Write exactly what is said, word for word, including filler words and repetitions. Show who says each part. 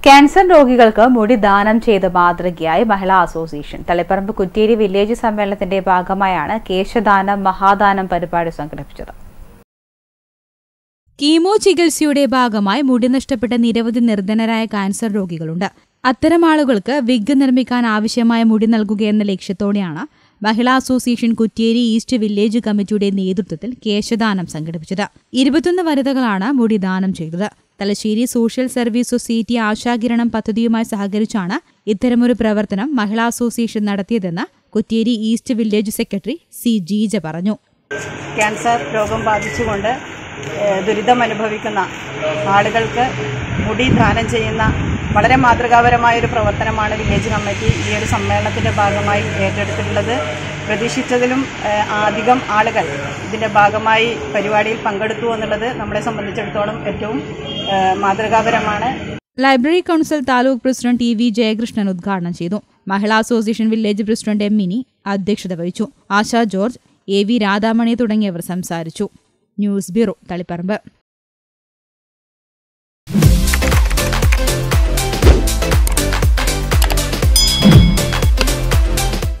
Speaker 1: Cancer രോഗികൾക്ക് മുടി ദാനം ചെയ്ത് മാതൃകയായി മഹിളാ അസോസിയേഷൻ തളിപ്പറമ്പ് കുറ്റിയേരി വില്ലേജ് സമ്മേളനത്തിന്റെ ഭാഗമായാണ് കേശദാനം മഹാദാനം പരിപാടി സംഘടിപ്പിച്ചത്.
Speaker 2: കീമോ ചികിത്സയുടെ ഭാഗമായി മുടി നഷ്ടപ്പെട്ട നിരവധി നിർധനരായ ക്യാൻസർ രോഗികളുണ്ട്. അത്തരം ആളുകൾക്ക് വിഗ് നിർമ്മിക്കാൻ ആവശ്യമായ മുടി നൽകുകയെന്ന ലക്ഷ്യത്തോടെയാണ് Mahila association Kuttiyeri east village കമ്മിറ്റിയുടെ നേതൃത്വത്തിൽ കേശദാനം സംഘടിപ്പിച്ചത്. ഇരുപത്തൊന്ന് വനിതകളാണ് മുടി ദാനം ചെയ്തത്. Thalassery social service society Ashakiranam പദ്ധതിയുമായി സഹകരിച്ചാണ് ഇത്തരമൊരു പ്രവർത്തനം മഹിളാ അസോസിയേഷൻ നടത്തിയതെന്ന് Kuttiyeri east village secretary C Jeeja പറഞ്ഞു.
Speaker 3: ക്യാൻസർ രോഗം ബാധിച്ചുകൊണ്ട് ദുരിതമനുഭവിക്കുന്ന ആളുകൾക്ക് മുടി ദാനം ചെയ്യുന്ന വളരെ മാതൃകാപരമായൊരു പ്രവർത്തനമാണ് വില്ലേജ് കമ്മിറ്റി ഈ ഒരു സമ്മേളനത്തിൻ്റെ ഭാഗമായി ഏറ്റെടുത്തിട്ടുള്ളത്. പ്രതീക്ഷിച്ചതിലും അധികം ആളുകൾ ഇതിൻ്റെ ഭാഗമായി പരിപാടിയിൽ പങ്കെടുത്തു എന്നുള്ളത് നമ്മളെ സംബന്ധിച്ചിടത്തോളം ഏറ്റവും മാതൃകാപരമാണ്.
Speaker 2: Library council taluk president T V Jayakrishnan ഉദ്ഘാടനം ചെയ്തു. Mahila association village president M Mini അധ്യക്ഷത വഹിച്ചു. Asha George, A V Radhamani തുടങ്ങിയവർ സംസാരിച്ചു. News bureau, Taliparamba.